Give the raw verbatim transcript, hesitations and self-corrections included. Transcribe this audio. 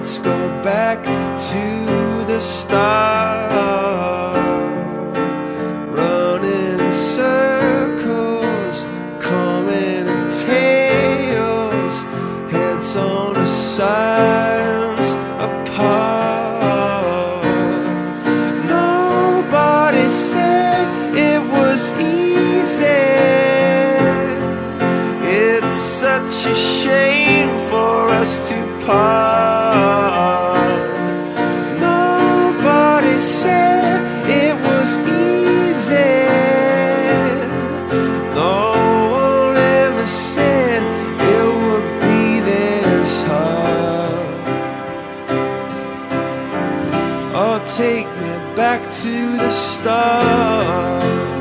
let's go back to the start. Running in circles, coming in tails, heads on the sides apart. Nobody said it was easy. It's such a shame for us to part. Nobody said it was easy. No one ever said it would be this hard. Oh, take me back to the start.